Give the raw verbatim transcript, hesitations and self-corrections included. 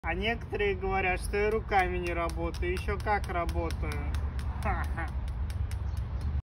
А некоторые говорят, что и руками не работаю. Еще как работаю.